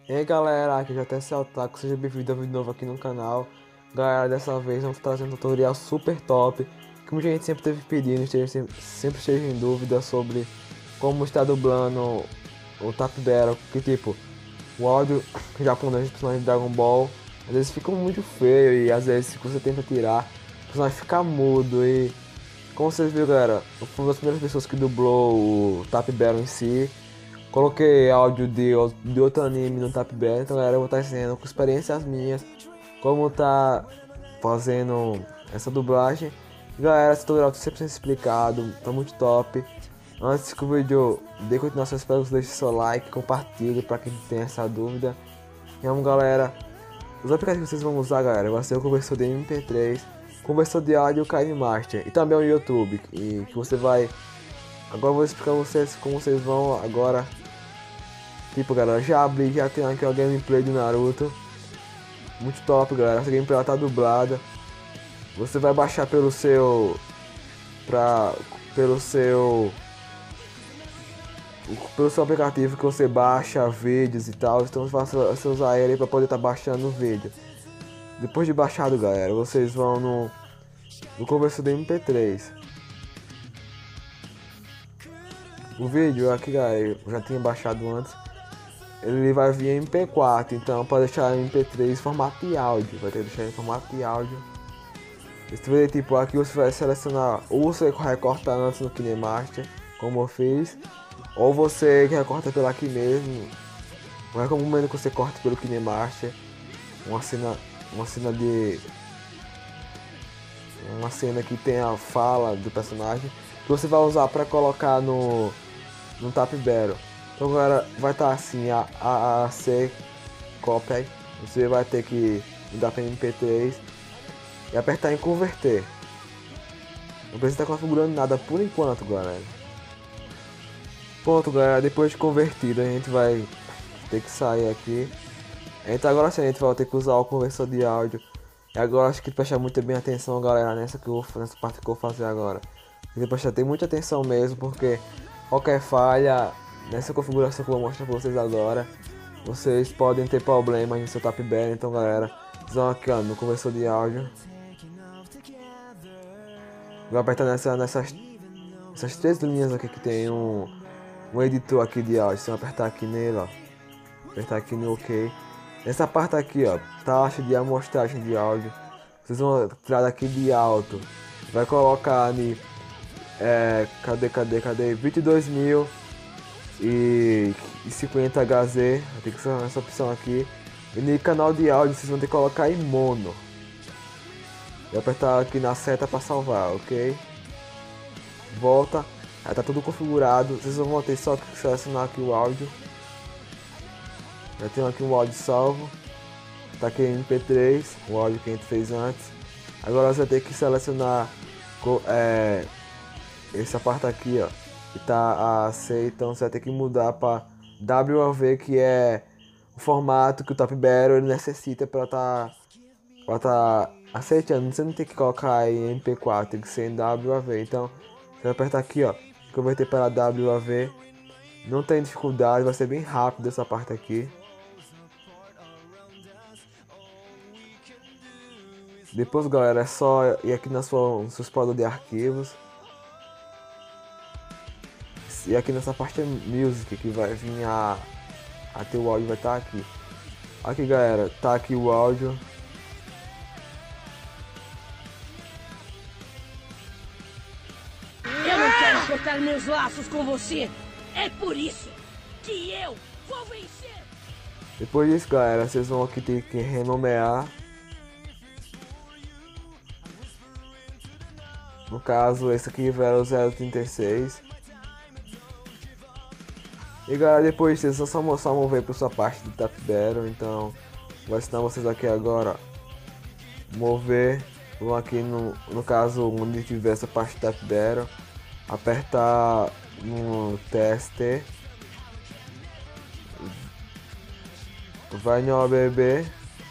E aí galera, aqui já até Celtaco, seja bem-vindo a um vídeo novo aqui no canal. Galera, dessa vez vamos trazer um tutorial super top, que muita gente sempre teve pedindo, sempre esteja em dúvida sobre como está dublando o Tap Battle, que tipo, o áudio japonês dos personagens de Dragon Ball, às vezes fica muito feio e às vezes se você tenta tirar, o personagem fica mudo e... Como vocês viram galera, eu fui uma das primeiras pessoas que dublou o Tap Battle em si. Coloquei áudio de outro anime no Tap Battle, então galera, eu vou estar ensinando com experiências minhas como tá fazendo essa dublagem. E, galera, esse tutorial tá 100% explicado, tá muito top. Antes que o vídeo dê continuação, espero que você deixe seu like, compartilhe para quem tem essa dúvida. E vamos galera, os aplicativos que vocês vão usar galera, vai ser o conversor de MP3, conversor de áudio, o KineMaster e também o YouTube, e que você vai... Agora eu vou explicar vocês como vocês vão agora. Tipo galera, já tem aqui a gameplay de Naruto. Muito top galera, essa gameplay ela tá dublada. Você vai baixar pelo seu aplicativo que você baixa vídeos e tal. Então você usar ele para poder estar baixando o vídeo. Depois de baixado galera, vocês vão no conversor de MP3. O vídeo aqui galera, eu já tinha baixado antes. Ele vai vir em MP4, então para deixar em MP3 formato de áudio, vai ter que deixar em formato de áudio. Você vai tipo aqui você vai selecionar, ou você recorta antes no KineMaster, como eu fiz, ou você recorta pelo aqui mesmo. Não é como que você corta pelo KineMaster, uma cena que tem a fala do personagem que você vai usar para colocar no Tap Battle. Então galera, vai estar assim, a AAC copy, você vai ter que mudar para MP3 e apertar em converter. Não precisa estar configurando nada por enquanto galera. Pronto galera, depois de convertido a gente vai ter que sair aqui. Então agora sim a gente vai ter que usar o conversor de áudio. E agora acho que prestar muito bem atenção galera nessa parte que eu vou fazer agora. Tem que prestar muita atenção mesmo, porque qualquer falha nessa configuração que eu vou mostrar pra vocês agora, vocês podem ter problemas no seu Tap Battle. Então galera, vocês vão aqui ó, no conversor de áudio. Vou apertar nessas três linhas aqui que tem um editor aqui de áudio. Vocês vão apertar aqui nele ó, apertar aqui no OK. Nessa parte aqui ó, taxa de amostragem de áudio, vocês vão tirar daqui de alto, vai colocar ali cadê 22.000 e 50 Hz, vai ter que ser essa opção aqui. E no canal de áudio vocês vão ter que colocar em mono e apertar aqui na seta para salvar, ok? Volta, aí tá tudo configurado, vocês vão ter só que selecionar aqui o áudio. Já tenho aqui um áudio salvo, tá aqui em MP3, o áudio que a gente fez antes. Agora você vai ter que selecionar essa parte aqui ó, que tá AC, então você vai ter que mudar para WAV, que é o formato que o Tap Battle ele necessita para tá aceitando. Você não tem que colocar em MP4, tem que ser em WAV. Então você vai apertar aqui ó, converter para WAV. Não tem dificuldade, vai ser bem rápido essa parte aqui. Depois galera, é só ir aqui no seu explorador de arquivos. E aqui nessa parte é Music, que vai vir até o áudio vai estar aqui. Aqui galera, tá aqui o áudio. Eu não quero cortar meus laços com você. É por isso que eu vou vencer. Depois disso galera, vocês vão aqui ter que renomear. No caso, esse aqui vai o 036. E galera, depois vocês só mover para sua parte do Tap Battle. Então, vou ensinar vocês aqui agora. Mover, vão aqui no caso onde tiver essa parte do Tap Battle, apertar no TST, vai no OBB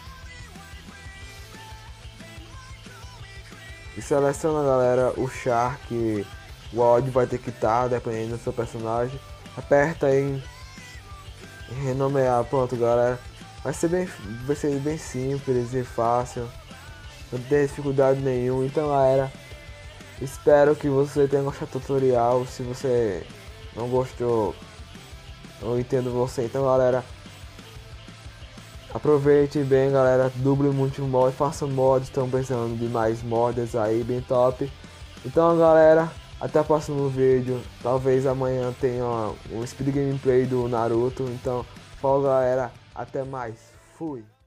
e seleciona galera o char que o áudio vai ter que estar dependendo do seu personagem. Aperta em renomear, pronto galera, vai ser bem simples e fácil, não tem dificuldade nenhuma. Então galera, espero que você tenha gostado do tutorial. Se você não gostou, eu entendo você. Então galera, aproveite bem galera, duble muito mod, faça mods, estão precisando de mais mods aí, bem top. Então galera, até o próximo vídeo, talvez amanhã tenha um speed gameplay do Naruto. Então falou galera, até mais, fui!